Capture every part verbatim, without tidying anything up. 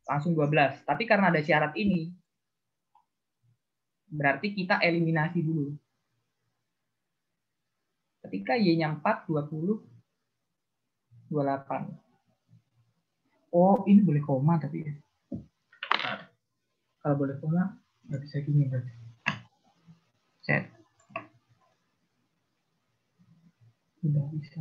langsung dua belas. Tapi karena ada syarat ini, berarti kita eliminasi dulu. Ketika Y-nya empat, dua puluh, dua puluh delapan. Oh, ini boleh koma tapi ya. Kalau boleh koma, nggak bisa gini berarti. Set. Udah bisa.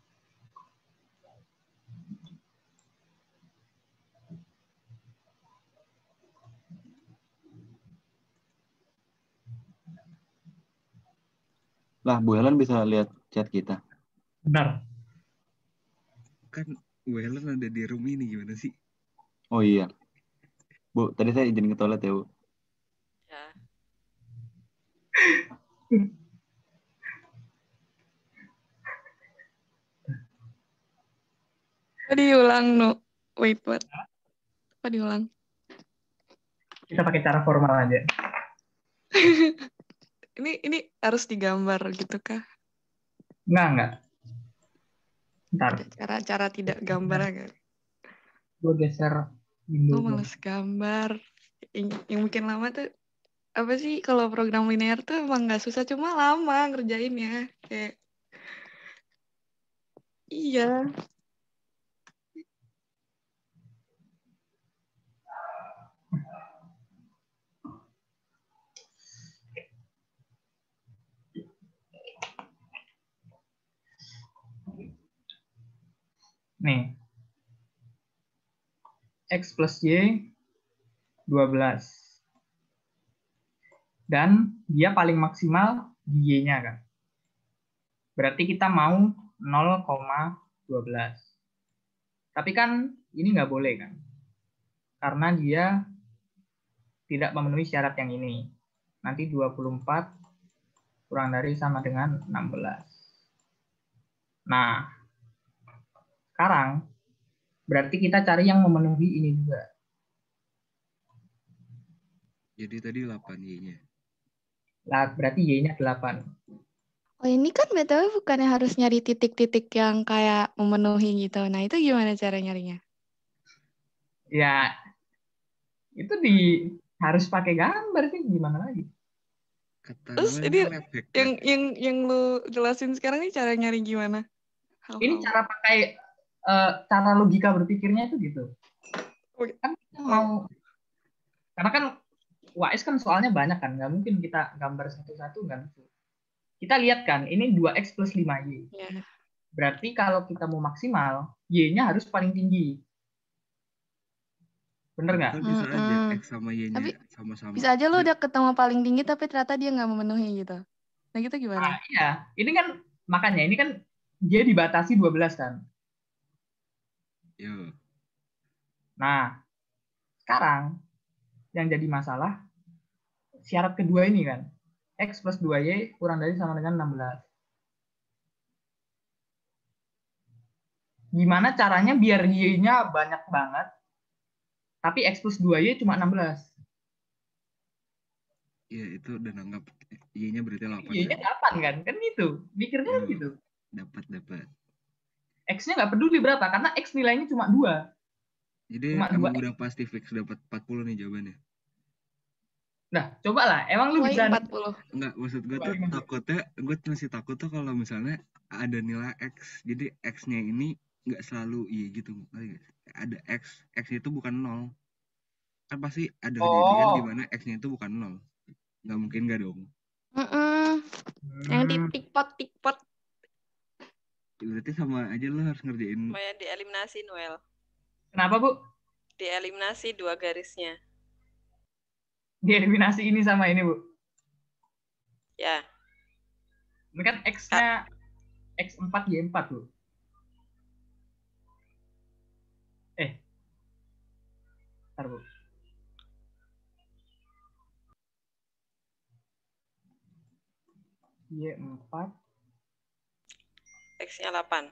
Lah, Bu Helen bisa lihat chat kita. Benar. Kan Bu Helen ada di room ini, gimana sih? Oh iya. Bu, tadi saya izin ke toilet ya, Bu. Ya. Apa diulang, no? Wait, what? Apa diulang? Kita pakai cara formal aja. ini ini harus digambar gitu kah? Enggak, enggak. Ntar. Cara-cara tidak gambar kan? Gue geser window. Oh, males gambar. Yang, yang bikin lama tuh apa sih, kalau program linear tuh emang nggak susah, cuma lama ngerjainnya. Kayak iya. Nih. X plus Y dua belas. Dan dia paling maksimal di Y-nya kan. Berarti kita mau nol koma dua belas. Tapi kan ini nggak boleh kan. Karena dia tidak memenuhi syarat yang ini. Nanti dua puluh empat kurang dari sama dengan enam belas. Nah, sekarang berarti kita cari yang memenuhi ini juga. Jadi tadi delapan Y-nya. Lah, berarti Y-nya delapan. Oh, ini kan B T W bukannya harus nyari titik-titik yang kayak memenuhi gitu. Nah, itu gimana cara nyarinya? Ya, itu di harus pakai gambar sih, gimana lagi? Kata Terus Noel ini lab hack, yang lab hack. yang yang lu jelasin sekarang ini cara nyari gimana? Hal-hal. Ini cara pakai uh, cara logika berpikirnya itu gitu. Kan kita mau, karena kan U A S kan soalnya banyak kan, nggak mungkin kita gambar satu-satu kan. Kita lihat kan, ini dua X plus lima Y. Ya. Berarti kalau kita mau maksimal, Y-nya harus paling tinggi. Bener nggak? Kan bisa aja Mm-mm. X sama Y-nya Tapi sama-sama. bisa aja lo udah ketemu paling tinggi tapi ternyata dia nggak memenuhi gitu. Nah, gitu gimana? Nah, iya, ini kan makanya ini kan dia dibatasi dua belas kan. Yo. Nah, sekarang yang jadi masalah syarat kedua ini kan. X plus dua Y kurang dari sama dengan enam belas. Gimana caranya biar Y-nya banyak banget, tapi X plus dua Y cuma enam belas? Iya, itu udah nanggap Y-nya berarti delapan. Y-nya delapan kan? Kan gitu. Mikirnya kan Hmm. gitu. Dapat, dapat. X-nya nggak peduli berapa, karena X nilainya cuma dua. Jadi Cuma emang dua. udah pasti fix dapat empat puluh nih jawabannya. Nah, coba lah. Emang lu Why bisa... empat puluh? Enggak, maksud gue Coba tuh gimana? takutnya, gue masih takut tuh kalau misalnya ada nilai X. Jadi X-nya ini nggak selalu Y gitu. Ada X, X-nya itu bukan nol. Kan pasti ada kejadian Oh. di mana X-nya itu bukan nol. Nggak mungkin nggak dong. Mm-mm. Yang Hmm. titik pot, tik pot. Berarti sama aja lo harus ngerjain. Supaya dieliminasi, Noel. Kenapa, Bu? Dieliminasi dua garisnya. Dieliminasi ini sama ini, Bu. Ya. Ini kan X-nya X empat Y empat, Bu. Eh. Bentar, Bu. Y empat. X-nya delapan.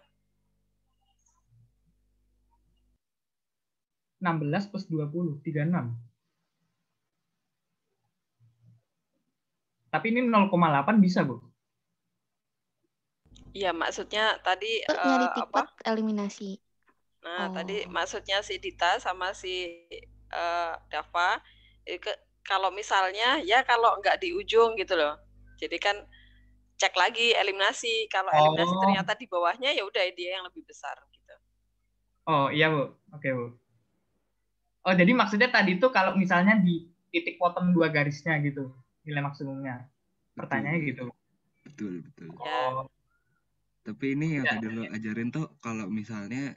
enam belas plus dua puluh, tiga puluh enam. Tapi ini nol koma delapan bisa, Bu? Iya, maksudnya tadi Itu nyari uh, tik apa? pot eliminasi. Nah, Oh. tadi maksudnya si Dita sama si eh, Dava, eh, ke- kalau misalnya ya kalau nggak di ujung gitu loh. Jadi kan cek lagi eliminasi. Kalau eliminasi Oh, ternyata di bawahnya ya udah dia yang lebih besar gitu. oh iya Bu. Oke Bu. Oh jadi maksudnya tadi tuh kalau misalnya di titik potong dua garisnya gitu nilai maksimumnya. Pertanyaannya Betul, gitu. betul, betul. Ya. Oh Tapi ini yang ya. tadi lo ajarin tuh kalau misalnya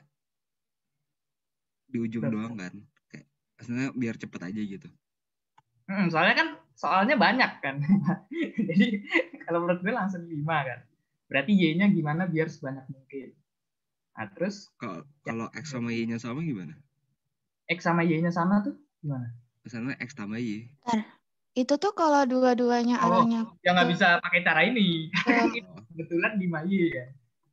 di ujung doang kan, kayak maksudnya biar cepet aja gitu. Hmm, soalnya kan soalnya banyak kan. Jadi kalau menurut gue langsung lima kan. Berarti Y-nya gimana biar sebanyak mungkin. Nah, terus Kalau ya, kalau X sama Y-nya sama gimana? X sama Y-nya sama tuh gimana? Misalnya X tambah Y. Bentar. Itu tuh kalau dua-duanya Oh, arahnya ya nggak ke, bisa pakai cara ini. ke Kebetulan lima Y ya.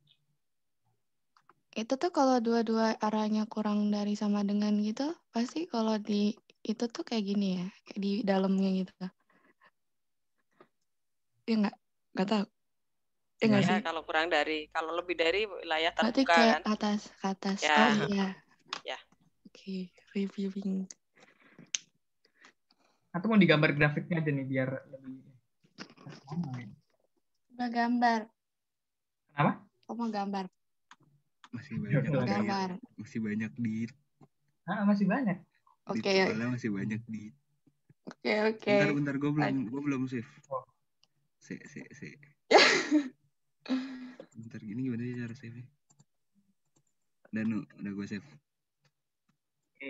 itu tuh kalau dua-dua arahnya kurang dari sama dengan gitu, pasti kalau di itu tuh kayak gini ya, kayak di dalamnya gitu. Ya nggak? Nggak tahu. Ya nggak Gimana? sih? Ya kalau kurang dari, kalau lebih dari wilayah Berarti terbuka kayak kan. atas, ke atas. Ya. Oh iya. Ya. Oke, reviewing. Atau mau digambar grafiknya aja nih biar lebih. Udah gambar. Kenapa? Oh mau gambar. Masih Ya banyak udah, di Gambar. masih banyak di Ah, masih banyak. di Oke. soalnya masih banyak di Oke oke. bentar bentar gue belum gue belum save. Oh. Se se se. Bentar gini gimana sih cara save? Dan udah gue save. Oke.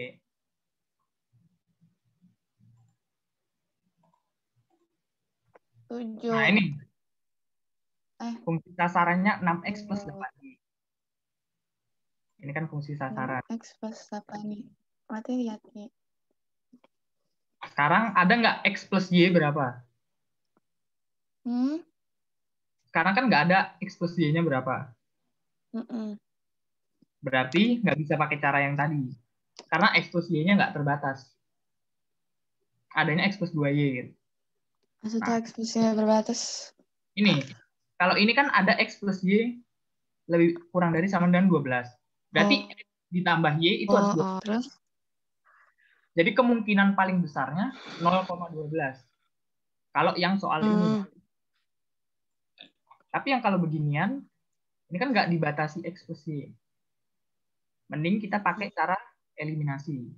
Tujuh. Nah ini Eh. fungsi sasarannya enam X plus delapan Y. Ini kan fungsi sasaran. X plus delapan Y. Berarti lihat nih. Sekarang ada nggak X plus Y berapa? Hmm? Sekarang kan nggak ada X plus Y-nya berapa. Mm-mm. Berarti nggak bisa pakai cara yang tadi. Karena X plus Y-nya nggak terbatas. Adanya X plus dua Y. Gitu. Maksudnya Nah, X plus Y berbatas. ini. Kalau ini kan ada X plus Y lebih kurang dari sama dengan dua belas. Berarti Oh. ditambah Y itu Oh, harus dua belas. oh. Terus? Jadi kemungkinan paling besarnya nol koma dua belas. Kalau yang soal Hmm. ini. Tapi yang kalau beginian, ini kan nggak dibatasi X plus Y. Mending kita pakai cara eliminasi.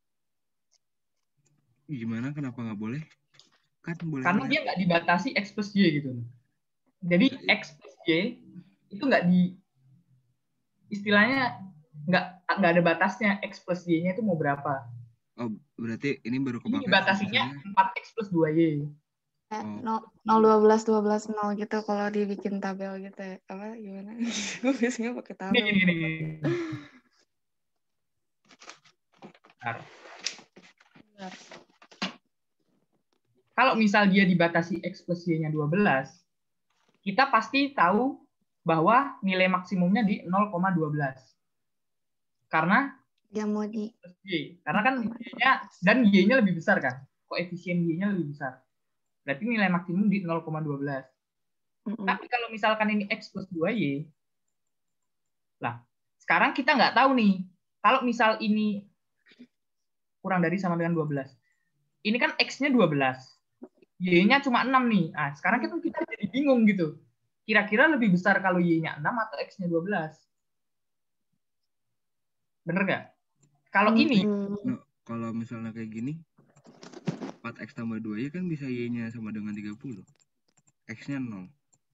Gimana kenapa nggak boleh? Kan boleh. Karena dia nggak dibatasi X plus Y gitu. Jadi X plus Y itu nggak di istilahnya nggak nggak ada batasnya X plus Y-nya itu mau berapa. Oh, berarti ini baru Ini kepakai. dibatasinya empat X plus dua Y. nol dua belas dua belas nol gitu kalau dibikin tabel gitu ya. Apa gimana? Gue biasanya pakai tabel. Ini ini ini. Bentar. Benar. Kalau misal dia dibatasi X plus Y-nya dua belas, kita pasti tahu bahwa nilai maksimumnya di nol koma dua belas. Karena yang mau di Y. Karena kan Y-nya dan Y-nya lebih besar kan. Koefisien Y-nya lebih besar. Berarti nilai maksimum di nol koma dua belas. Mm-mm. Tapi kalau misalkan ini X plus dua Y, lah, sekarang kita nggak tahu nih. Kalau misal ini kurang dari sama dengan dua belas. Ini kan X-nya dua belas. Y-nya cuma enam nih. Nah, sekarang kita, kita jadi bingung gitu. Kira-kira lebih besar kalau Y-nya enam atau X-nya dua belas? Bener nggak? Kalau hmm, ini. Nah, kalau misalnya kayak gini, empat X tambah dua Y kan bisa Y-nya sama dengan tiga puluh. X-nya nol.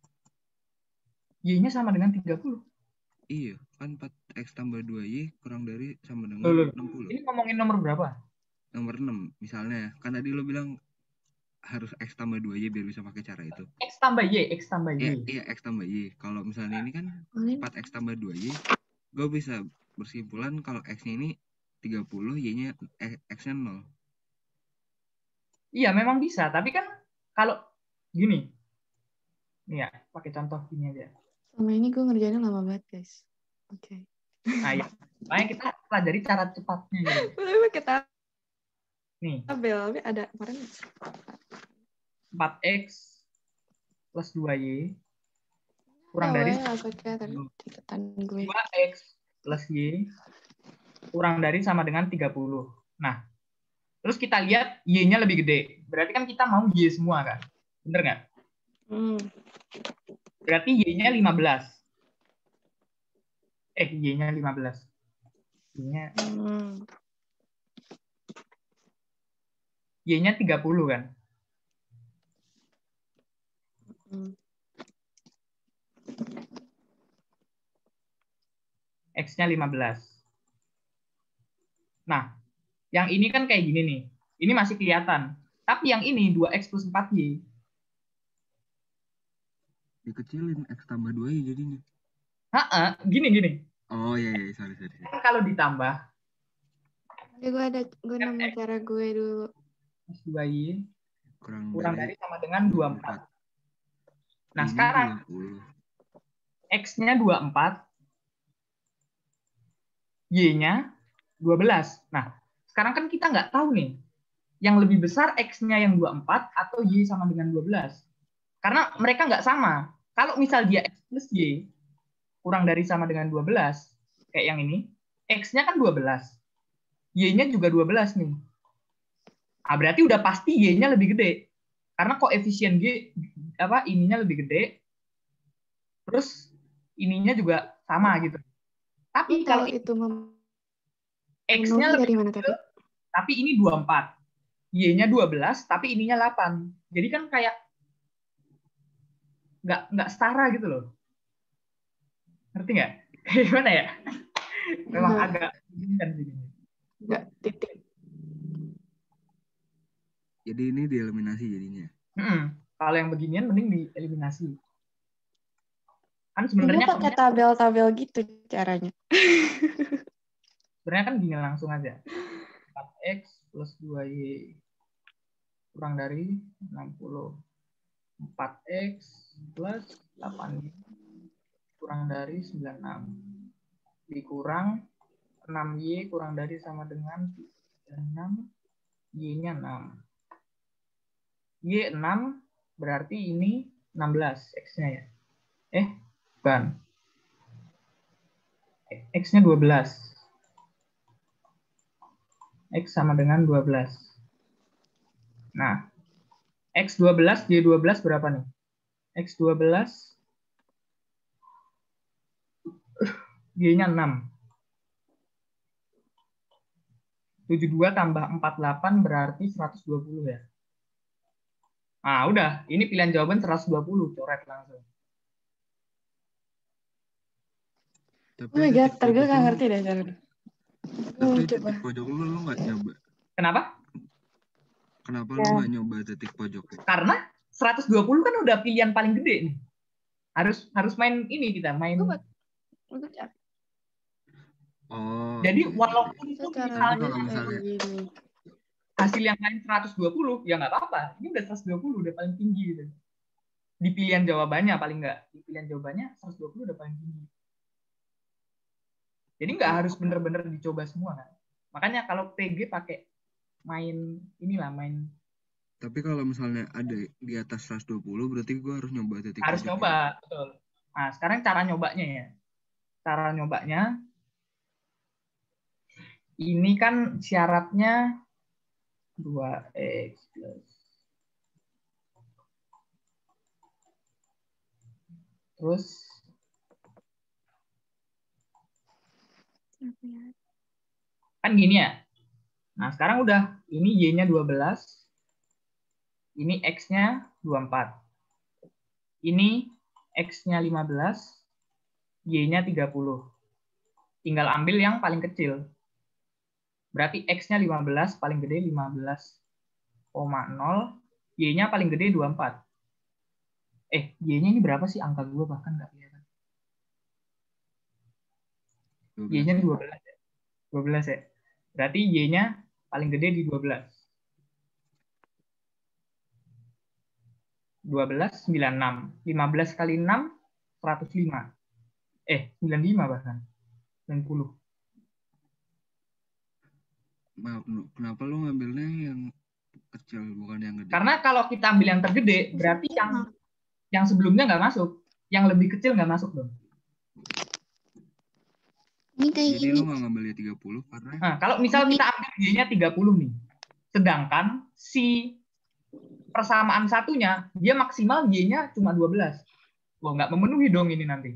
Y-nya sama dengan tiga puluh. Iya, kan empat X tambah dua Y kurang dari sama dengan Loh, loh. enam puluh. Ini ngomongin nomor berapa? Nomor enam, misalnya. Kan tadi lo bilang harus X tambah dua Y biar bisa pakai cara itu. X tambah Y, X tambah Y. Iya, iya X tambah Y. Kalau misalnya ini kan empat X tambah dua Y, gue bisa bersimpulan kalau X-nya ini tiga puluh, Y-nya X-nya nol. Iya, memang bisa. Tapi kan kalau gini. Nih ya, pakai contoh gini aja. Sama ini gue ngerjainnya lama banget, guys. Oke. Okay. Nah, ya. Makanya kita pelajari cara cepatnya. Gitu. Udah pakai tabel. Nih. Tabel, ada kemarin. empat X plus dua Y kurang dari dua X plus Y kurang dari sama dengan tiga puluh. Nah, Terus kita lihat Y-nya lebih gede. Berarti kan kita mau Y semua kan? Bener nggak? Hmm. Berarti Y-nya lima belas. Eh, Y-nya lima belas. Y-nya Hmm. Y-nya tiga puluh kan? Hmm. X-nya lima belas. Nah, yang ini kan kayak gini nih. Ini masih kelihatan. Tapi yang ini dua X plus empat Y. Dikecilin X tambah dua Y jadinya. Hah, gini gini. Oh iya iya sorry sorry. sorry. Kan kalau ditambah Ada gue ada gue nemu cara gue dulu. X dua Y Kurang, kurang dari sama dengan dua puluh empat. Nah, Y-nya sekarang dua puluh. X-nya dua puluh empat, Y-nya dua belas. Nah, sekarang kan kita nggak tahu nih, yang lebih besar X-nya yang dua puluh empat atau Y sama dengan dua belas. Karena mereka nggak sama. Kalau misal dia X plus Y kurang dari sama dengan dua belas, kayak yang ini, X-nya kan dua belas. Y-nya juga dua belas nih. Ah, berarti udah pasti Y-nya lebih gede. Karena koefisien Y apa ininya lebih gede. Terus ininya juga sama gitu. Tapi Lu kalau tahu itu mem- X-nya memenuhi lebih dari mana kecil, tadi? tapi ini dua puluh empat. Y-nya dua belas, tapi ininya delapan. Jadi kan kayak nggak nggak setara gitu loh. Ngerti nggak? Kayak gimana ya? Memang Nggak. agak bingung sih. Enggak, titik. Jadi ini dieliminasi jadinya. Hmm. Kalau yang beginian mending dieliminasi. Kan Gue sebenarnya pakai tabel-tabel gitu caranya. sebenarnya kan gini langsung aja. empat X plus dua Y kurang dari enam puluh. empat X plus delapan Y kurang dari sembilan puluh enam. Dikurang enam Y kurang dari sama dengan enam. Y-nya enam. Y enam berarti ini enam belas X-nya ya. Eh, bukan. X-nya dua belas. X sama dengan dua belas. Nah, X dua belas, Y dua belas berapa nih? X dua belas, Y-nya enam. tujuh puluh dua tambah empat puluh delapan berarti seratus dua puluh ya. Nah, udah. Ini pilihan jawaban seratus dua puluh. Coret langsung. Tapi Oh my god, titik ntar gue pojok gak lu- ngerti deh cara. Gue Tapi mau titik coba. pojok lu lu nggak nyoba. Kenapa? Kenapa Ya. lu nggak nyoba titik pojoknya? Karena seratus dua puluh kan udah pilihan paling gede nih. Harus harus main ini kita, main. Gue buat- gue cara. Oh. Jadi iya, iya, walaupun iya. itu Itu cara Tapi misalnya kalau misalnya- kayak gini. hasil yang lain seratus dua puluh, ya nggak apa-apa. Ini udah seratus dua puluh, udah paling tinggi gitu. Di pilihan jawabannya paling nggak. Di pilihan jawabannya seratus dua puluh udah paling tinggi. Jadi nggak harus bener-bener dicoba semua kan. Makanya kalau P G pakai main inilah, main Tapi kalau misalnya ada di atas seratus dua puluh berarti gue harus nyoba titik harus pojok. nyoba, betul. Nah, sekarang cara nyobanya ya. Cara nyobanya ini kan syaratnya dua X plus. Terus kan gini ya. Nah, sekarang udah ini Y-nya dua belas. Ini X-nya dua puluh empat. Ini X-nya lima belas. Y-nya tiga puluh. Tinggal ambil yang paling kecil. Berarti X-nya lima belas, paling gede lima belas koma nol. Y-nya paling gede dua puluh empat. Eh, Y-nya ini berapa sih? Angka gue bahkan nggak kelihatan. Y-nya dua belas ya. dua belas ya. Berarti Y-nya paling gede di dua belas. dua belas, sembilan puluh enam. lima belas kali enam, seratus lima. Eh, sembilan puluh lima bahkan. sembilan puluh. Maaf, Nu. Kenapa lu ngambilnya yang kecil bukan yang gede? Karena kalau kita ambil yang tergede, berarti yang yang sebelumnya nggak masuk. Yang lebih kecil nggak masuk dong. Ini kayak Jadi gini. lu nggak ngambilnya tiga puluh karena Nah, kalau misal kita ambil Y-nya tiga puluh nih. Sedangkan si persamaan satunya, dia maksimal Y-nya cuma dua belas. Wah, nggak memenuhi dong ini nanti.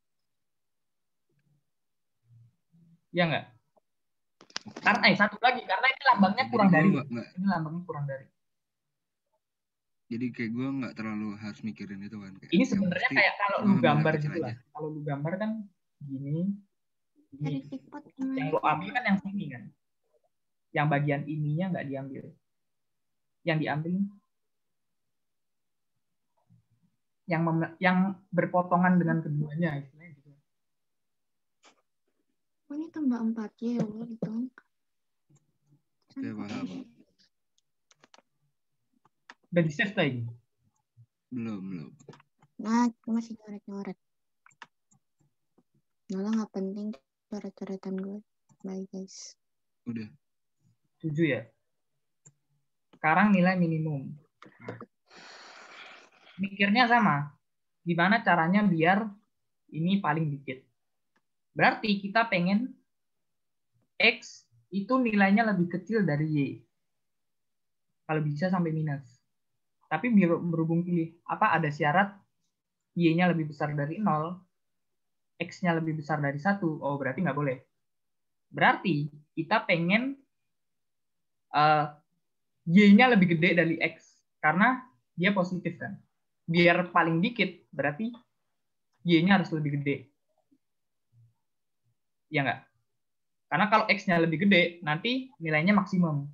Ya nggak? Karena eh satu lagi, karena ini lambangnya Jadi kurang gue dari. nggak nggak Ini lambangnya kurang dari. jadi kayak gue nggak terlalu harus mikirin itu kan. Kayak Ini yang sebenarnya pasti kayak kalau gue lu ngambil yang gambar kecil gitu aja. lah. Kalau lu gambar kan gini, Dari gini. tripod Yang gimana? lu ambil kan yang sini kan. Yang bagian ininya nggak diambil. Yang diambil yang mem- yang berpotongan dengan keduanya istilahnya gitu. Oh, ini tambah empat Y ya Allah gitu. Oke, paham. Udah di save lagi. Belum, belum. Nah, masih coret-coret. Malah nggak penting coret-coretan gue. Bye guys. Udah. Tujuh ya. Sekarang nilai minimum. Mikirnya sama. Gimana caranya biar ini paling dikit. Berarti kita pengen X itu nilainya lebih kecil dari Y. Kalau bisa sampai minus. Tapi berhubung pilih apa ada syarat Y-nya lebih besar dari nol, X-nya lebih besar dari satu. Oh, berarti nggak boleh. Berarti kita pengen uh, Y-nya lebih gede dari X. Karena dia positif kan. Biar paling dikit, berarti Y-nya harus lebih gede. Ya nggak? Karena kalau X-nya lebih gede, nanti nilainya maksimum.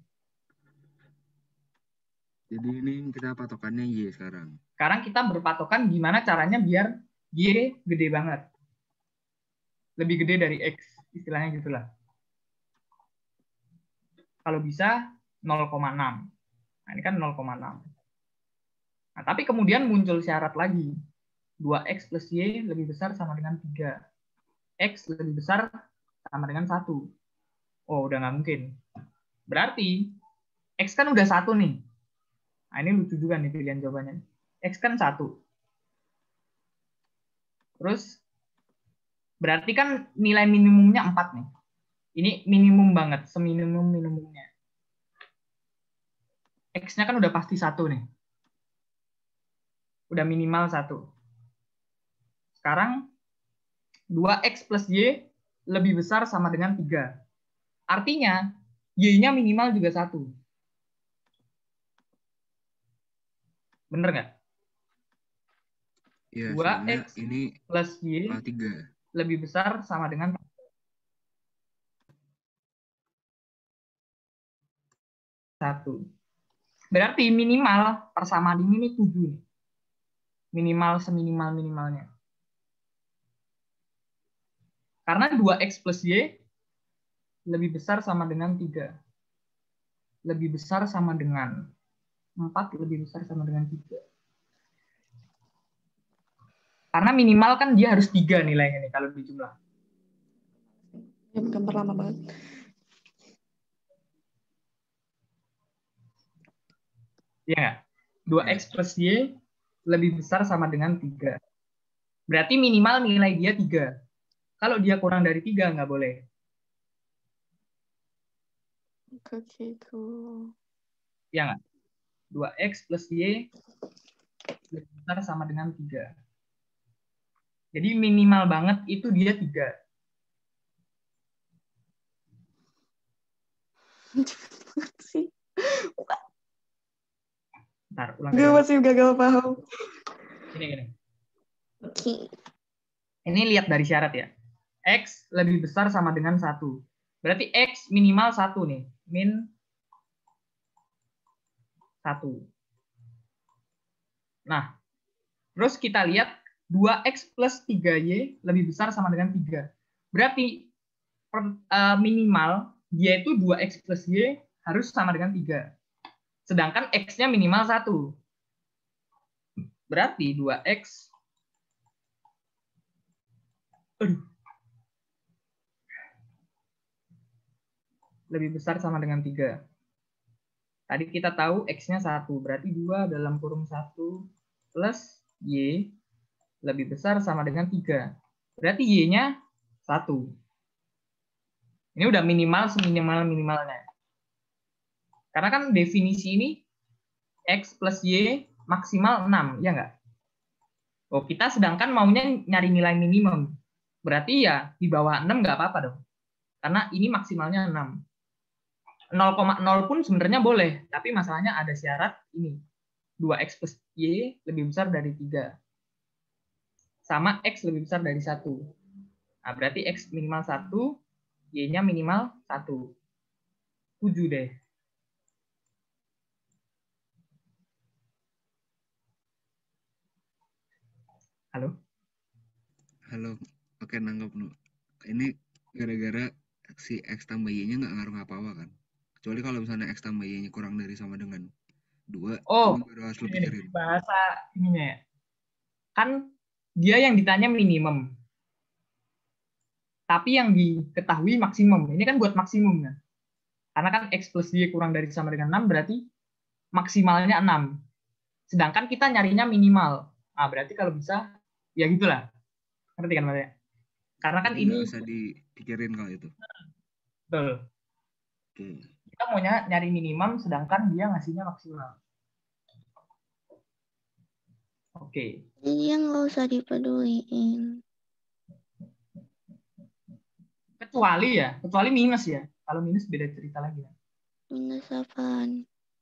Jadi ini kita patokannya Y sekarang. Sekarang kita berpatokan gimana caranya biar Y gede banget. Lebih gede dari X. Istilahnya gitulah. Kalau bisa nol koma enam. Nah, ini kan nol koma enam. Nah, tapi kemudian muncul syarat lagi. dua X plus Y lebih besar sama dengan tiga. X lebih besar sama dengan satu. Oh, udah nggak mungkin. Berarti X kan udah satu nih. Nah, ini lucu juga nih pilihan jawabannya. X kan satu. Terus, berarti kan nilai minimumnya empat nih. Ini minimum banget, seminimum-minimumnya. X-nya kan udah pasti satu nih. Udah minimal satu. Sekarang, dua X plus Y lebih besar sama dengan tiga. Artinya, Y-nya minimal juga satu. Bener nggak? Iya, dua soalnya X ini plus Y uh, tiga. lebih besar sama dengan satu. Berarti minimal persamaan ini nih tujuh. Minimal seminimal-minimalnya. Karena dua X plus Y lebih besar sama dengan tiga. Lebih besar sama dengan empat, lebih besar sama dengan tiga. Karena minimal kan dia harus tiga nilainya nih kalau dijumlah. Ya, gambar lama banget. Ya, dua X plus Y lebih besar sama dengan tiga. Berarti minimal nilai dia tiga. Kalau dia kurang dari tiga, nggak boleh. Oke, itu. Ya nggak? dua X plus Y lebih besar sama dengan tiga. Jadi minimal banget itu dia tiga. sih. Bentar, ulang Gue lagi. masih gagal paham. Gini, gini. Oke. Ini lihat dari syarat ya. X lebih besar sama dengan satu. Berarti X minimal satu nih. Min satu. Nah, terus kita lihat dua X plus tiga Y lebih besar sama dengan tiga. Berarti per, uh, minimal dia itu dua X plus Y harus sama dengan tiga. Sedangkan X-nya minimal satu. Berarti dua X Aduh. lebih besar sama dengan tiga. Tadi kita tahu X-nya satu. Berarti dua dalam kurung satu plus Y lebih besar sama dengan tiga. Berarti Y-nya satu. Ini udah minimal seminimal-minimalnya. Karena kan definisi ini X plus Y maksimal enam, ya nggak? Oh, kita sedangkan maunya nyari nilai minimum. Berarti ya di bawah enam nggak apa-apa dong. Karena ini maksimalnya enam. nol koma nol pun sebenarnya boleh, tapi masalahnya ada syarat ini. dua X plus Y lebih besar dari tiga. Sama X lebih besar dari satu. Nah, berarti X minimal satu, Y-nya minimal satu. tujuh deh. Halo? Halo, oke nanggap nu. Ini gara-gara si X tambah Y-nya nggak ngaruh apa-apa kan? Kecuali kalau misalnya X tambah Y-nya kurang dari sama dengan dua, Oh, ini baru harus lu ini pikirin. bahasa ininya ya. Kan dia yang ditanya minimum. Tapi yang diketahui maksimum. Ini kan buat maksimum kan. Karena kan X plus Y kurang dari sama dengan enam berarti maksimalnya enam. Sedangkan kita nyarinya minimal. Nah, berarti kalau bisa ya gitulah. Ngerti kan Mas? Karena kan Jadi ini nggak usah dipikirin kalau itu. betul. Oke. Kita maunya nyari minimum sedangkan dia ngasihnya maksimal. Oke. Jadi yang nggak usah dipeduliin. Kecuali ya, kecuali minus ya. Kalau minus beda cerita lagi ya. Minus apaan?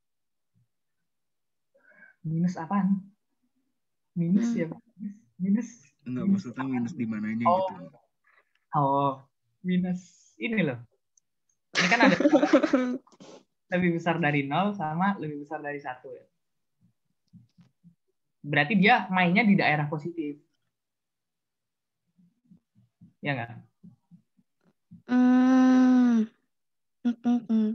Minus apaan? Minus Hmm. ya, minus. Minus. Enggak, Minus maksudnya apaan? minus di mananya Oh. gitu. Oh, minus ini loh. Ini kan ada lebih besar dari nol sama lebih besar dari satu ya. Berarti dia mainnya di daerah positif. Ya nggak? Hmm. Hmm.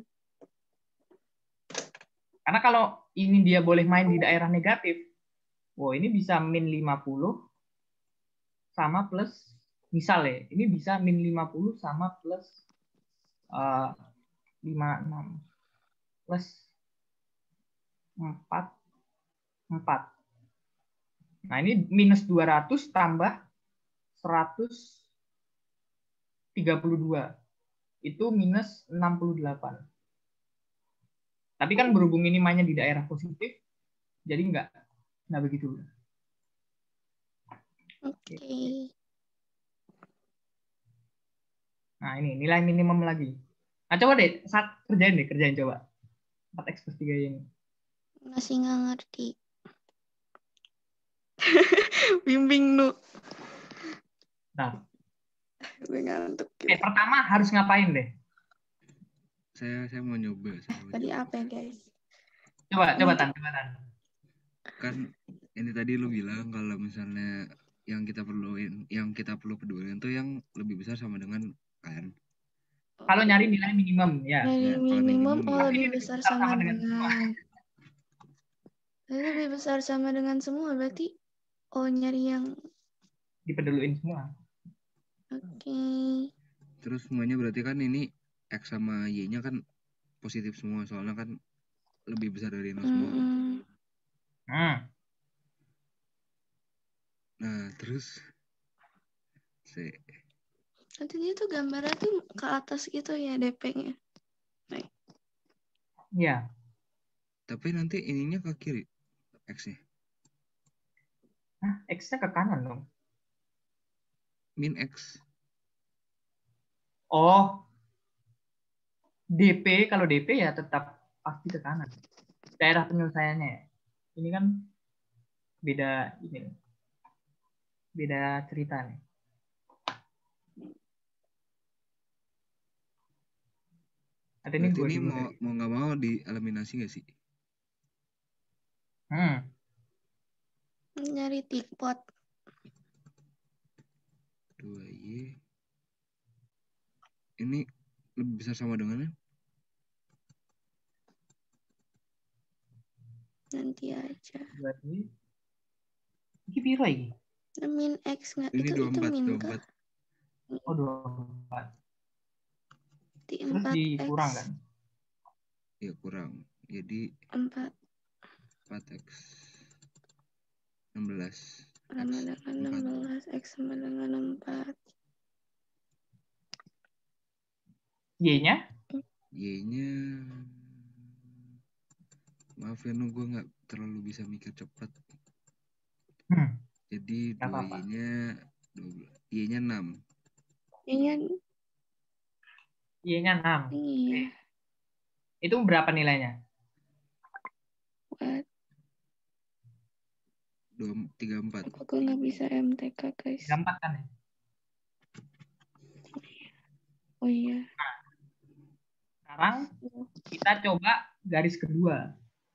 Karena kalau ini dia boleh main di daerah negatif, wow ini bisa min lima puluh sama plus, misal ya, ini bisa min lima puluh sama plus uh, lima puluh enam plus empat empat. Nah ini minus dua ratus tambah seratus tiga puluh dua. Itu minus enam puluh delapan. Tapi kan berhubung ini mainnya di daerah positif, jadi nggak nggak begitu. Oke. Nah ini nilai minimum lagi. Nah coba deh, saat kerjain deh, kerjain coba. empat X plus tiga ini. Masih nggak ngerti. Bimbing nu. Nah, Gue ngantuk. oke, pertama harus ngapain deh? Saya saya mau nyoba. Saya mau Tadi coba. apa ya guys? Coba, coba Nanti- Tan, coba Tan. Kan ini tadi lu bilang kalau misalnya yang kita perluin, yang kita perlu pedulin tuh yang lebih besar sama dengan kan. Kalau nyari nilai minimum, ya. Dari Ya, kalau minimum minimum oh ya. lebih Ini besar besar sama sama dengan dengan lebih besar sama dengan semua berarti oh nyari yang Dipeduluin semua. oke. Terus semuanya berarti kan ini X sama Y-nya kan positif semua, soalnya kan lebih besar dari nol semua. kan. Mm-mm. Hmm. Nah, terus si Nanti dia tuh gambarnya tuh ke atas gitu ya D P-nya. Ya. tapi nanti ininya ke kiri X-nya. Nah, X-nya ke kanan dong. Min X. Oh. D P, kalau D P ya tetap pasti ke kanan. Daerah penyelesaiannya ya. Ini kan beda ini. Beda cerita nih. Ada ini Berarti gua ini dulu mau dari. mau nggak mau dieliminasi nggak sih? Hmm. Nyari tikpot. dua Y. Ini lebih besar sama dengannya? Nanti aja. Berarti ini piro ini? Min X nggak Ini itu dua itu puluh empat, min dua puluh kah? empat. Oh, dua puluh empat. Di Terus empat X. dikurang kan? Ya kurang. Jadi empat empat X. enam belas. sama X dengan enam empat. belas X sama dengan empat. Y-nya? Y-nya Maaf ya, gue nggak terlalu bisa mikir cepat. Hmm, Jadi nggak dua apa-apa. Y-nya Y-nya enam. Y-nya Y-nya enam. iya. Itu berapa nilainya? Buat Dua tiga empat. aku kok nggak bisa M T K guys. tiga puluh empat kan ya? Oh iya. Sekarang kita coba garis kedua.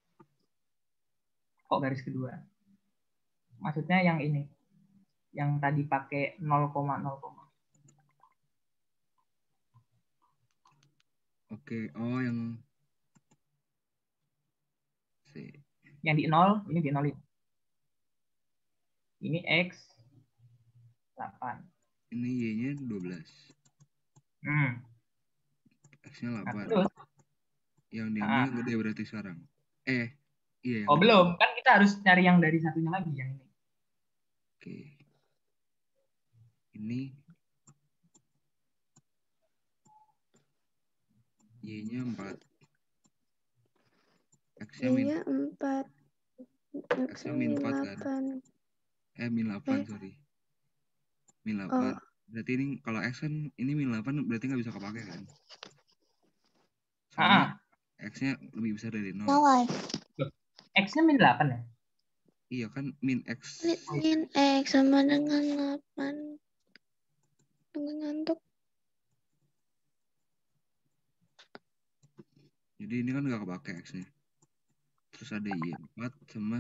Kok garis kedua? Maksudnya yang ini. Yang tadi pakai nol koma nol. Oke, oh yang si Yang di nol, ini di nol. Ini X delapan. ini Y-nya dua belas. Hmm. X-nya Nah, delapan. terus, Yang diambil yang gede berarti sekarang. Eh, iya yang oh gede. belum. Kan kita harus cari yang dari satunya lagi, yang ini. Oke. Ini Y-nya empat. X-nya min Y-nya empat. X-nya min empat kan? delapan. Eh, min delapan, Eh. sorry. Min delapan. Oh, Berarti ini kalau X kan ini min delapan berarti nggak bisa kepake kan? Ah, Soalnya X-nya lebih besar dari nol. X-nya min delapan ya? Iya kan min X. min X sama dengan delapan. Dengan ngantuk. Jadi ini kan nggak kepake X-nya. Terus ada Y empat sama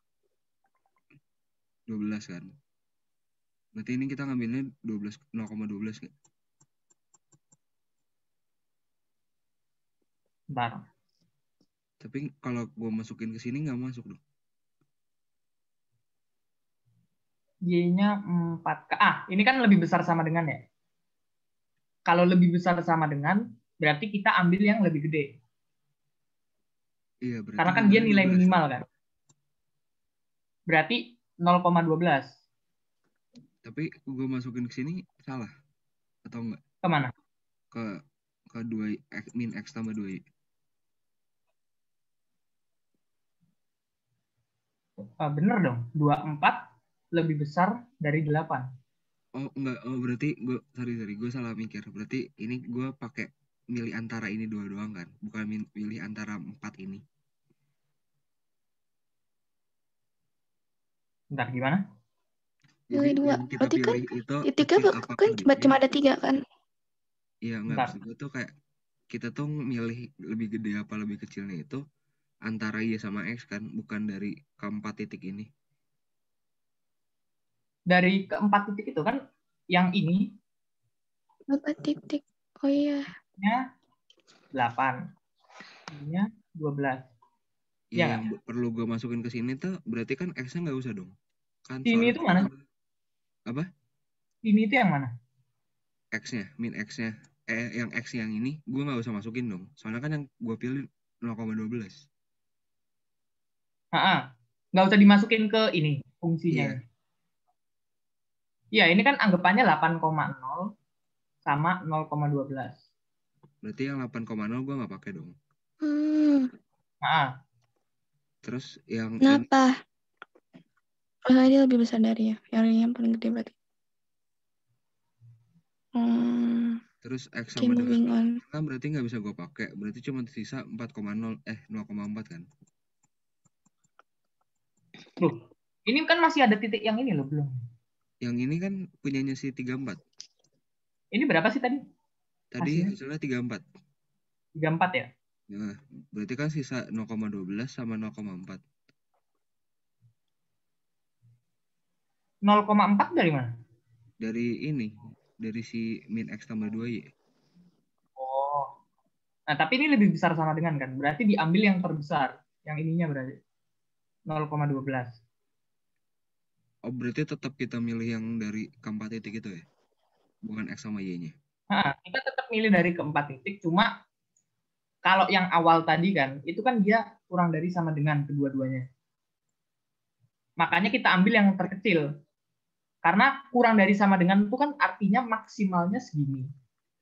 dua belas kan? Berarti ini kita ngambilnya dua belas nol koma dua belas kan? Bentar. Tapi kalau gue masukin ke sini nggak masuk dong. Y-nya empat. Ah, ini kan lebih besar sama dengan ya? Kalau lebih besar sama dengan, berarti kita ambil yang lebih gede. Iya, berarti Karena kan dia nilai dua belas. minimal kan. Berarti nol koma dua belas. Tapi gue masukin ke sini salah atau enggak? Kemana? Ke ke dua X, min X tambah dua Y. Ah, bener dong. dua puluh empat lebih besar dari delapan. Oh enggak, oh berarti gue sorry sorry gue salah mikir. Berarti ini gue pakai milih antara ini dua doang kan, bukan min- milih antara empat ini. Bentar, gimana? Jadi Pilih dua. yang kita Berarti kan pilih itu di tiga kecil aku apa kan cuma, gede. cuma ada tiga kan? Iya enggak, Bentar. maksud gue tuh kayak kita tuh milih lebih gede apa lebih kecilnya itu antara Y sama X kan, bukan dari keempat titik ini. Dari keempat titik itu kan, yang ini Berapa titik? Oh iya. nya delapan. Ini-nya dua belas. Iya, Iya yang perlu gue masukin ke sini tuh berarti kan X-nya nggak usah dong. Kan Ini soalnya itu mana? apa? Ini itu yang mana? X-nya, min X-nya. Eh, yang X yang ini gue nggak usah masukin dong. Soalnya kan yang gue pilih nol koma dua belas. Ah, nggak usah dimasukin ke ini fungsinya. Iya. Ini. Iya, ini kan anggapannya delapan koma nol sama nol koma dua belas. Berarti yang delapan koma nol gue nggak pakai dong. Hmm. Ah, Terus yang ini, Kenapa? Oh, dia lebih besar dari ya. Yang ini yang paling gede berarti. Hmm. terus X Oke, sama moving dengan on. kan berarti nggak bisa gue pakai. Berarti cuma sisa empat koma nol eh nol koma empat kan. loh, ini kan masih ada titik yang ini loh belum. Yang ini kan punyanya si tiga puluh empat. Ini berapa sih tadi? Tadi Hasilnya? hasilnya tiga puluh empat. tiga puluh empat ya? Nah, berarti kan sisa nol koma dua belas sama nol koma empat. nol koma empat dari mana? Dari ini, dari si min X tambah dua Y. Oh. Nah, tapi ini lebih besar sama dengan kan? Berarti diambil yang terbesar. Yang ininya berarti nol koma dua belas. Oh, berarti tetap kita milih yang dari keempat titik itu ya? Bukan X sama Y-nya. Nah, kita tetap milih dari keempat titik, cuma kalau yang awal tadi kan, itu kan dia kurang dari sama dengan kedua-duanya. Makanya kita ambil yang terkecil. Karena kurang dari sama dengan itu kan artinya maksimalnya segini.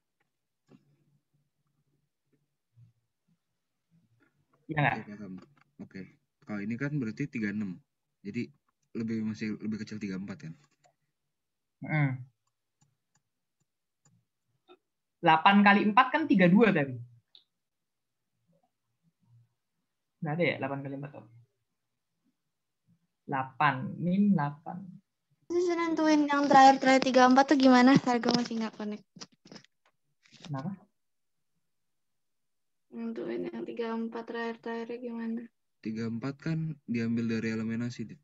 Iya nggak? Oke, paham. Oke. Kalau ini kan berarti tiga puluh enam. Jadi lebih masih lebih kecil tiga puluh empat kan? Hmm. delapan kali empat kan tiga puluh dua tadi. Nggak ada ya delapan kali empat. delapan. Min delapan. Terus nentuin yang terakhir-terakhir tiga puluh empat tuh gimana? Harga masih nggak connect. Kenapa? Nentuin yang tiga puluh empat terakhir-terakhirnya gimana? tiga puluh empat kan diambil dari eliminasi. Dit.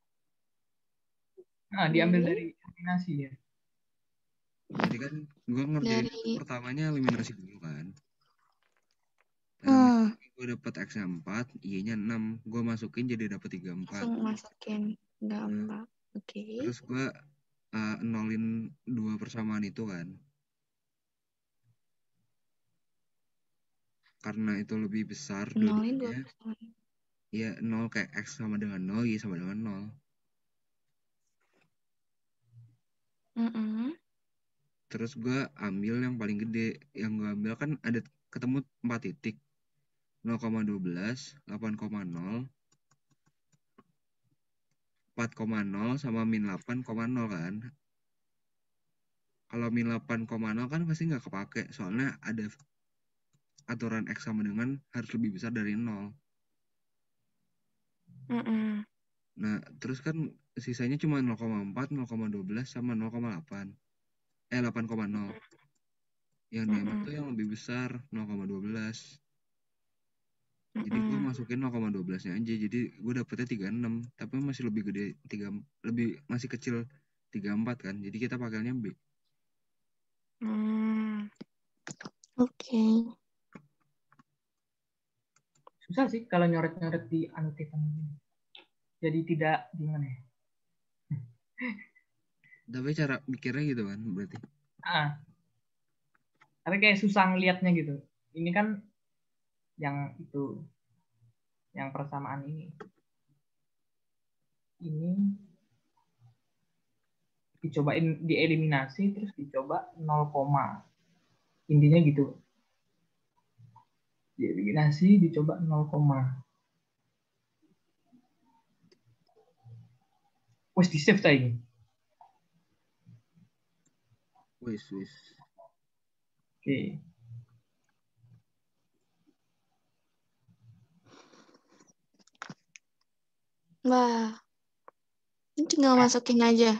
Nah, diambil Dari dari eliminasi ya. Jadi kan gue ngerjain dari pertamanya eliminasi dulu kan. hmm, Eliminasi gue dapet X-nya empat, Y-nya enam. Gue masukin jadi dapet tiga puluh empat. langsung masukin gambar. Oke. Terus gue uh, nolin dua persamaan itu kan. Karena itu lebih besar Nolin dua dua-duanya. persen. Ya nol kayak X sama dengan nol, Y sama dengan nol. Mm-mm. Terus gue ambil yang paling gede. Yang gue ambil kan ada ketemu empat titik. nol koma satu dua, delapan koma nol, empat koma nol sama min delapan koma nol kan. Kalau min delapan koma nol kan pasti nggak kepake. Soalnya ada aturan X sama dengan harus lebih besar dari nol. Mm-mm. Nah, terus kan sisanya cuma nol koma empat, nol koma satu dua, sama nol koma delapan. Eh, delapan koma nol. Yang diambil Mm-mm. tuh yang lebih besar, nol koma satu dua. Jadi gue Mm-mm. masukin nol koma satu dua-nya aja. Jadi gue dapetnya tiga puluh enam. Tapi masih lebih gede, tiga, lebih masih kecil tiga puluh empat kan. Jadi kita pakainya B. Hmm. Oke. Susah sih kalau nyoret-nyoret di anotetan ini. Jadi tidak gimana ya? Tapi cara mikirnya gitu kan berarti. Ah, tapi kayak susah ngelihatnya gitu. Ini kan yang itu, yang persamaan ini. Ini dicobain dieliminasi terus dicoba nol, intinya gitu. Dieliminasi dicoba nol, wes di save tadi. Wis, wis. Oke. Wah. Ini tinggal masukin aja.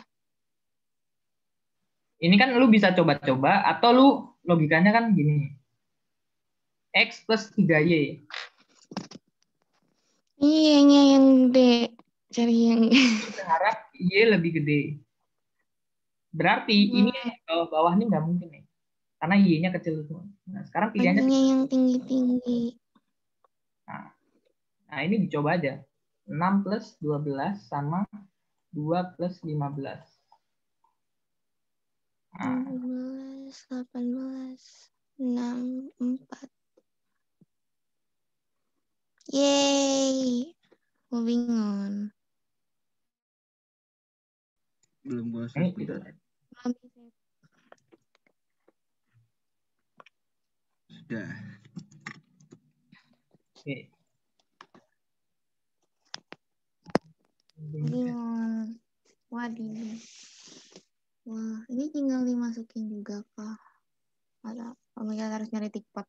Ini kan lu bisa coba-coba atau lu logikanya kan gini. X plus tiga Y. Iya, yang yang gede. Cari yang Lu berharap Y lebih gede. Berarti ini bawah-bawah ini nggak mungkin nih. Karena Y-nya kecil semua. Nah, sekarang pilihannya baginya yang tinggi-tinggi. Nah, nah, ini dicoba aja. enam plus dua belas sama dua plus lima belas. Nah, dua belas, delapan belas, enam, empat. Yeay. Moving on. Belum gue ini save itu. bentar. Sudah. Oke. Moving on. Waduh. Wah, ini tinggal dimasukin juga kah? Ada, oh my God, harus nyari tiktok.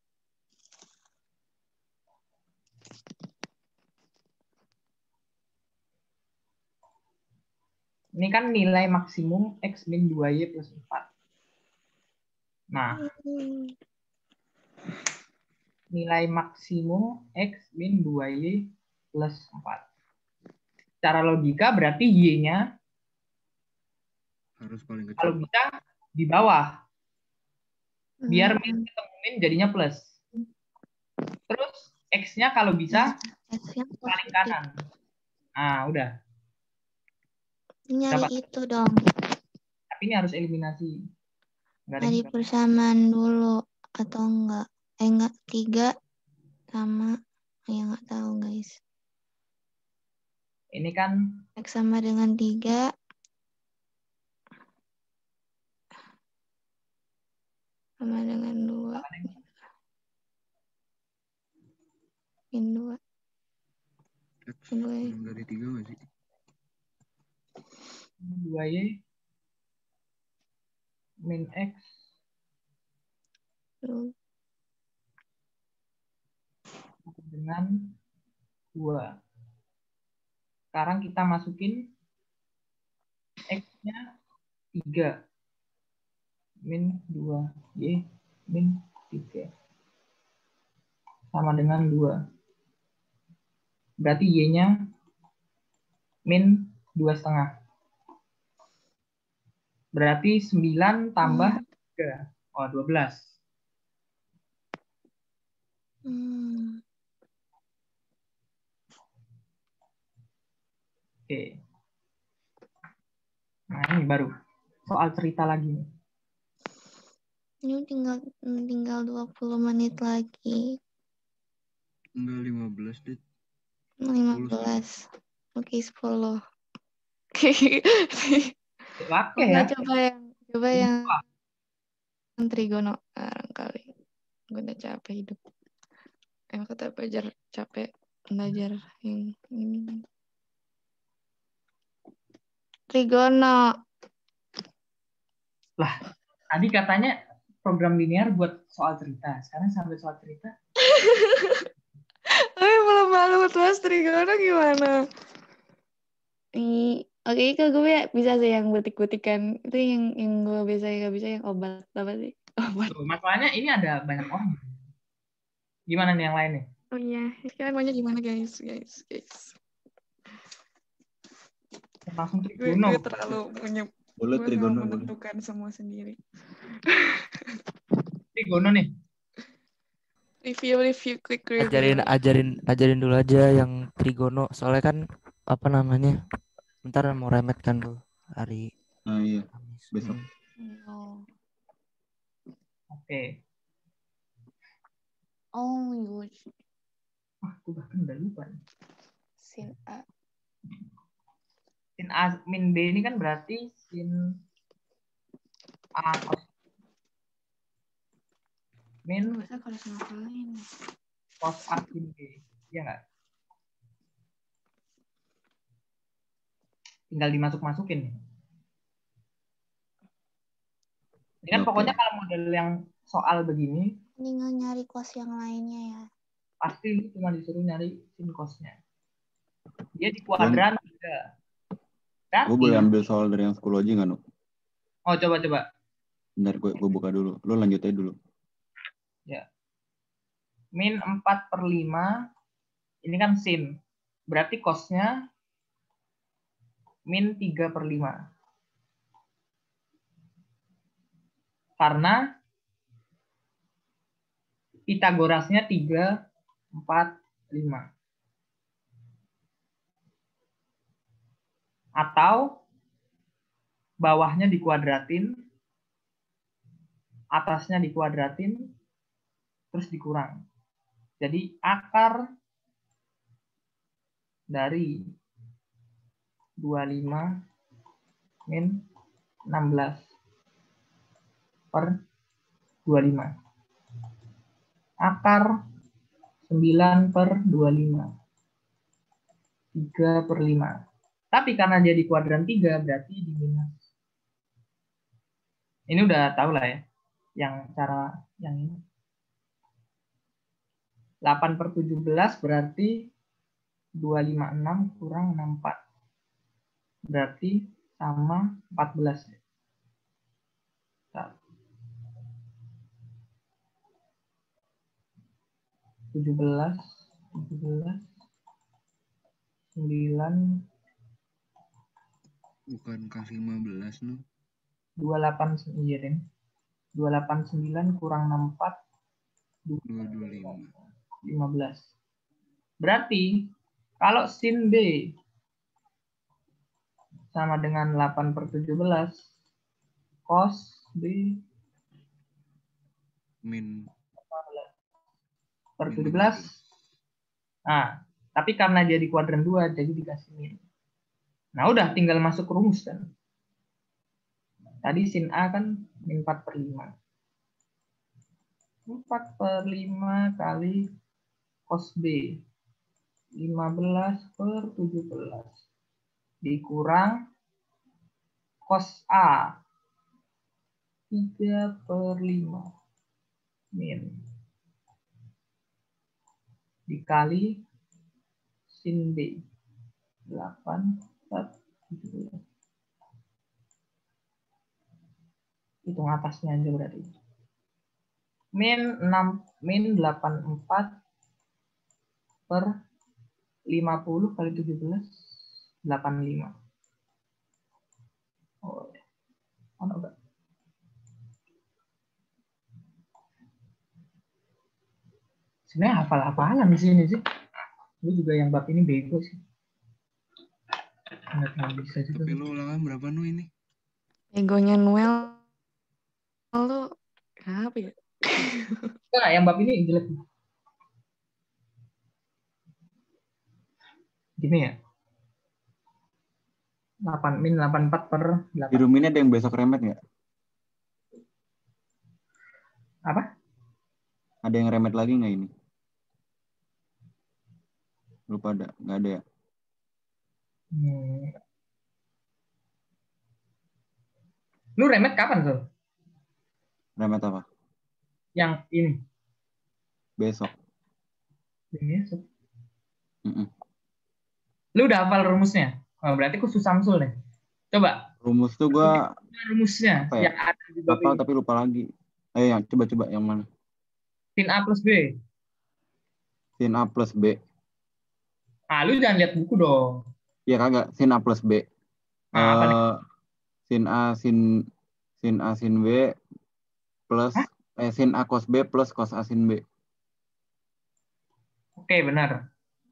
Ini kan nilai maksimum X min dua Y plus empat. Nah, Hmm. nilai maksimum X min dua Y plus empat. Secara logika berarti Y-nya Harus paling kecil. kalau bisa di bawah. Biar min Hmm. ketemu min jadinya plus. Terus X-nya kalau bisa X-nya paling positif. kanan. Nah, udah. Nyari Dapat. itu dong. Tapi ini harus eliminasi. Nggak ada Nyari yang persamaan dulu atau enggak? Eh enggak, tiga sama yang nggak tahu guys. Ini kan X sama dengan tiga. Sama dengan dua. Min dua. X dua Y. kurang dari tiga nggak sih? dua Y min X Dua. dengan dua. Sekarang kita masukin X-nya tiga. Min dua. Y min tiga. Sama dengan dua. Berarti Y-nya min dua setengah. Berarti sembilan tambah Hmm. tiga. Oh, dua belas. Hmm. Oke. Nah, ini baru soal cerita lagi nih. Ini tinggal tinggal dua puluh menit lagi. Enggak, lima belas deh. lima sepuluh sih. belas. Oke, sepuluh. Oke Coba ya. coba yang coba yang trigono barangkali. Gue udah capek hidup. Emang kata belajar capek belajar yang ini. Trigono. Lah, tadi katanya program linear buat soal cerita. Sekarang sampai soal cerita. Tapi belum malu mas trigono gimana? Ih, oke kalau gue bisa sih yang butik-butikan itu yang yang gue bisa nggak bisa yang obat apa sih obat. Tuh, masalahnya ini ada banyak orang. Gimana nih yang lain nih? Oh iya, kalian maunya gimana guys guys guys? Langsung Gue trigono. gue terlalu punya Boleh gue trigono, selalu boleh. menentukan semua sendiri. Trigono nih. Review review quick review. Ajarin ajarin ajarin dulu aja yang trigono, soalnya kan apa namanya? Ntar mau remet kan tuh hari Nah iya, Kamis. besok. Hmm. Oh, Oke. oh my gosh. Wah, aku bahkan udah lupa nih. Sin A. Sin A min B ini kan berarti sin A cos min Gue kalau ngapalin. cos A sin B. Iya nggak? Tinggal dimasuk-masukin nih. Ini kan Oke. pokoknya kalau model yang soal begini, Tinggal nyari kos yang lainnya ya. pasti lu cuma disuruh nyari sin cosnya. Dia di kuadran tiga. Gue boleh ambil soal dari yang sepuluh aja nggak, Nuk? Oh, coba-coba. Bentar, gue, gue buka dulu. Lo lanjut aja dulu. Ya. Min empat per lima, ini kan sin. Berarti cosnya min tiga per lima. Karena Pitagorasnya tiga, empat, lima. Atau bawahnya dikuadratin, atasnya dikuadratin, terus dikurang. Jadi akar dari dua puluh lima min enam belas per dua puluh lima. Akar sembilan per dua puluh lima. tiga per lima. Tapi karena dia di kuadran tiga, berarti di minus. Ini udah tahu lah ya, yang cara yang ini. delapan per tujuh belas berarti dua ratus lima puluh enam kurang enam puluh empat. Berarti sama empat belas. tujuh belas, tujuh belas, sembilan, Bukan kasih lima belas, no. dua puluh delapan, iya, Den. dua puluh delapan sembilan kurang enam puluh empat, dua ratus dua puluh lima. lima belas. Berarti kalau sin B sama dengan delapan per tujuh belas, cos B Min per tujuh belas. Nah, tapi karena dia di kuadran dua, jadi dikasih min. Nah, udah tinggal masuk rumus kan. Tadi sin A kan min empat per lima. empat per lima kali cos B. lima belas per tujuh belas. Dikurang cos A. tiga per lima. Min. Dikali sin B. delapan, empat, tujuh belas. Hitung atasnya aja berarti. Min enam, min delapan puluh empat per lima puluh kali tujuh belas, delapan puluh lima. Oh, ono enggak? Sebenarnya hafal-hafalan di sini sih. Gue juga yang bab ini bego sih. Nggak tahu bisa juga. Tapi lu ulangan berapa nu ini? Egonya Noel lu apa ya? Enggak, yang bab ini jelek. Gini ya. delapan min delapan puluh empat per Di delapan. room ini ada yang besok remet nggak? Apa? Ada yang remet lagi nggak ini? Lupa ada, nggak ada ya? Hmm. Lu remet kapan, Sol? Remet apa? Yang ini. Besok. Ini. Sol. Mm-mm. Lu udah hafal rumusnya? Oh, berarti khusus Samsul nih. Coba. Rumus tuh gua Rumusnya apa ya? yang ada di bab hafal ini. tapi lupa lagi. Eh, yang coba-coba yang mana? Sin A plus B. Sin A plus B. Ah, lu jangan lihat buku dong. Ya kagak, sin A plus B. Ah, apa nih? Eh, sin A sin sin A sin B plus Hah? eh sin A cos B plus cos A sin B. Oke, benar.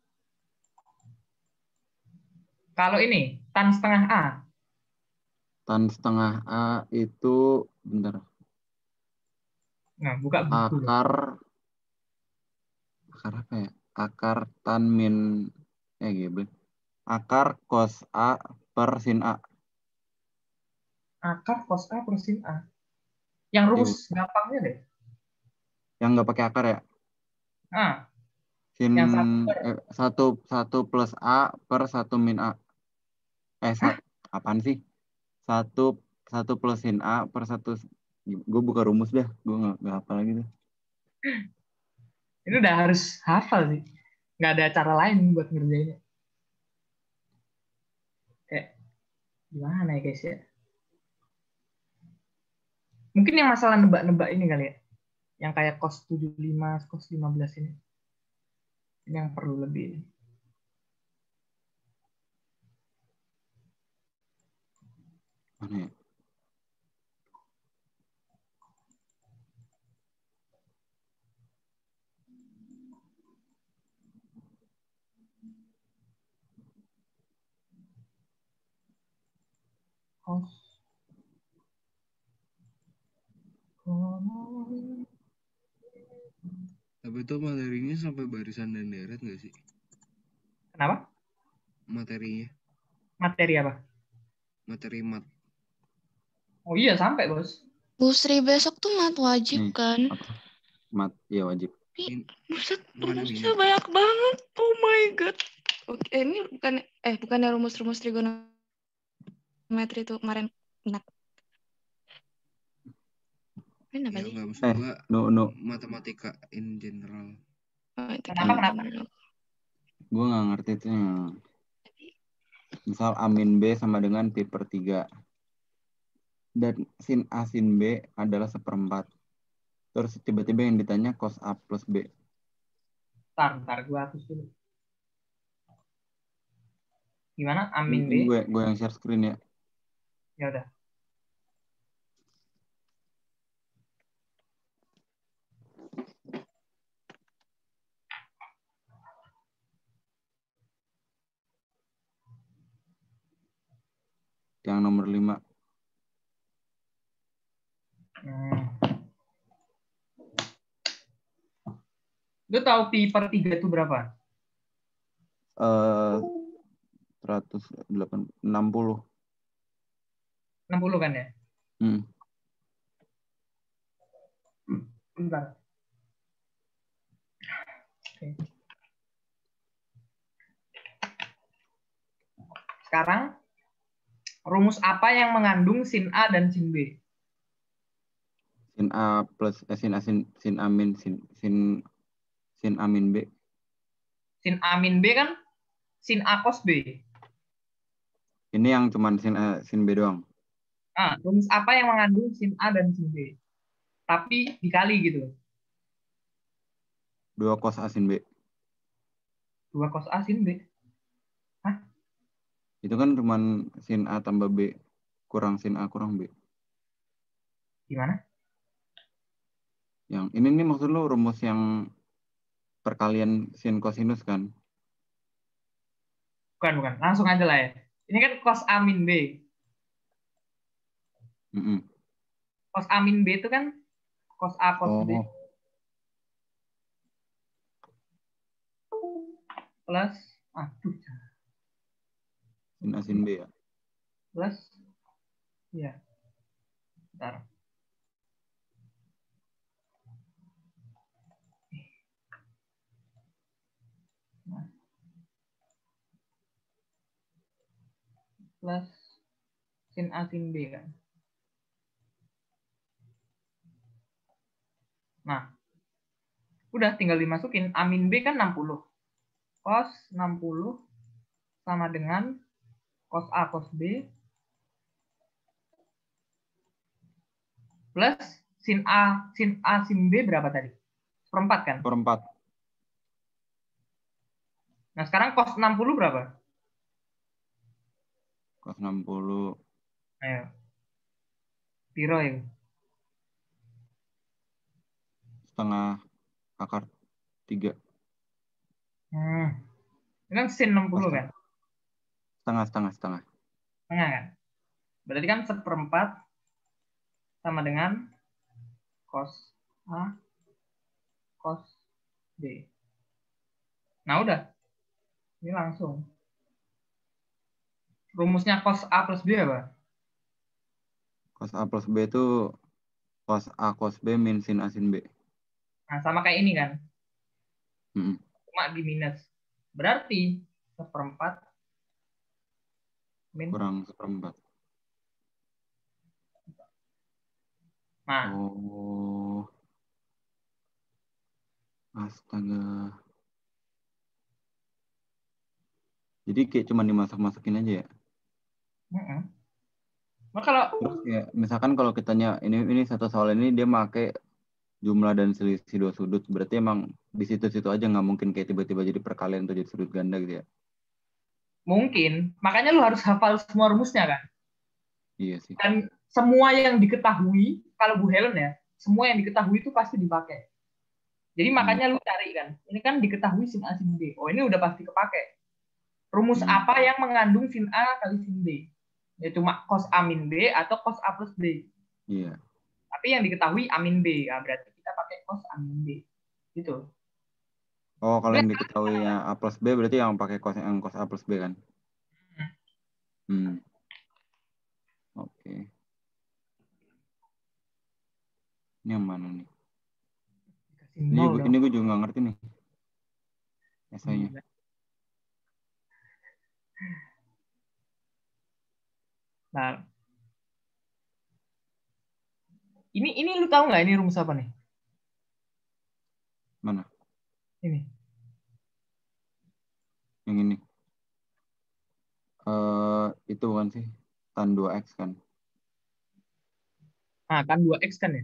Kalau ini, tan setengah A. Tan setengah A itu bentar. Nah, buka buku. Akar akar apa ya? Akar tan min eh gitu. Akar cos A per sin A. Akar cos A per sin A. Yang rumus gampangnya deh. Yang nggak pakai akar ya? Ah, Sin yang satu per. eh, satu satu plus A per satu min A. Eh, sa- apaan sih? Satu satu plus sin A per satu. Gue buka rumus dah. Gue nggak nggak hafal lagi tuh. Ini udah harus hafal sih. Nggak ada cara lain buat ngerjainnya. Kayak gimana ya guys ya? Mungkin yang masalah nebak-nebak ini kali ya. Yang kayak cos tujuh puluh lima, cos lima belas ini. Ini yang perlu lebih. Mana ya? Cos. Tapi itu materinya sampai barisan dan deret nggak sih? Kenapa? Materinya, Materi apa? materi mat. Oh iya, sampai, Bos. Busri besok tuh mat wajib Nih, kan? apa? Mat, ya wajib. In, Buset, mana rumusnya minat? banyak banget. Oh my god. Oke, ini bukan eh bukannya rumus-rumus trigonometri itu kemarin enak. Ini apa Ya sih? nggak maksud Eh, gua no, no. matematika in general. Oh, itu Kenapa, kan. kenapa? Gue nggak ngerti itu. Misal A min B sama dengan pi per tiga. Dan sin A sin B adalah seperempat. Terus tiba-tiba yang ditanya cos A plus B. Ntar, ntar gue hapus dulu. Gimana? Amin Ini B. gue gue yang share screen ya. Ya udah. Yang nomor lima. Hmm. Lu tahu pi per tiga itu berapa? Eh, seratus delapan enam puluh. enam puluh kan ya? Hmm. Bentar. Oke. Sekarang rumus apa yang mengandung sin A dan sin B? Sin A plus eh, sin A sin, sin A min sin sin sin A min B. Sin A min B kan sin A cos B. Ini yang cuman sin A sin B doang. Ah, rumus apa yang mengandung sin A dan sin B? Tapi dikali gitu. Dua cos A sin B. Dua cos A sin B. Hah? Itu kan cuman sin A tambah B kurang sin A kurang B. Gimana? Yang ini nih maksud lu rumus yang perkalian sin kosinus kan? Bukan, bukan. Langsung aja lah ya. Ini kan cos A min B. Mm-mm. Cos A min B itu kan cos A cos B. Oh, Plus, aduh, sin A sin B ya. plus, ya, bentar. Nah. Plus sin A sin B kan. Nah, udah tinggal dimasukin. A min B kan enam puluh. Cos enam puluh sama dengan cos A cos B plus sin A sin A sin B berapa tadi? Seperempat kan? Perempat. Nah, sekarang cos enam puluh berapa? Cos enam puluh. Ayo. Piro ya? Setengah akar tiga. Hmm. Ini kan sin enam puluh kan? Setengah, setengah, setengah. Setengah kan? Berarti kan seperempat sama dengan cos A cos B. Nah, udah. Ini langsung. Rumusnya cos A plus B apa? Cos A plus B itu cos A cos B min sin A sin B. Nah, sama kayak ini kan? Mm-mm. Cuma di minus. Berarti seperempat min. Kurang seperempat. Nah, Oh. Astaga. Jadi kayak cuma dimasak-masakin aja ya. mm-mm. Nah, kalau Terus ya, misalkan kalau kitanya ini ini satu soal ini dia pakai jumlah dan selisih dua sudut, berarti emang di situ-situ aja nggak mungkin kayak tiba-tiba jadi perkalian atau jadi sudut ganda gitu ya. mungkin, makanya lu harus hafal semua rumusnya kan. Iya sih. Dan semua yang diketahui, kalau Bu Helen ya, semua yang diketahui itu pasti dipakai. Jadi makanya lu cari kan, ini kan diketahui sin A sin B. Oh, ini udah pasti kepake. Rumus Hmm. apa yang mengandung sin A kali sin B? Ya cuma cos A min B atau cos A plus B. Iya. Tapi yang diketahui A min B, ya berarti kita pakai cos A min B. Gitu. Oh, kalau yang diketahui ya A plus B berarti yang pakai cos yang cos A plus B kan? Hmm. Oke. Ini yang mana nih? Ini, Nol gue, dong. ini gue juga nggak ngerti nih. Esainya. Nah, ini ini lu tahu nggak ini rumus apa nih? Mana? Ini. Yang ini. Uh, itu bukan sih? Tan dua X kan? Nah, kan dua X kan ya?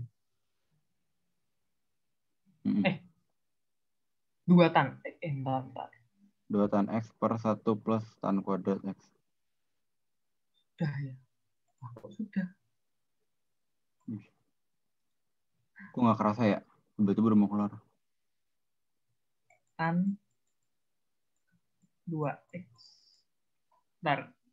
Mm-mm. Eh, dua tan. Eh, eh bentar, bentar. dua tan X per satu plus tan kuadrat X. Sudah ya. Ah, kok sudah? Kok nggak kerasa ya? Tiba-tiba udah mau keluar. Tan dua X. Bentar.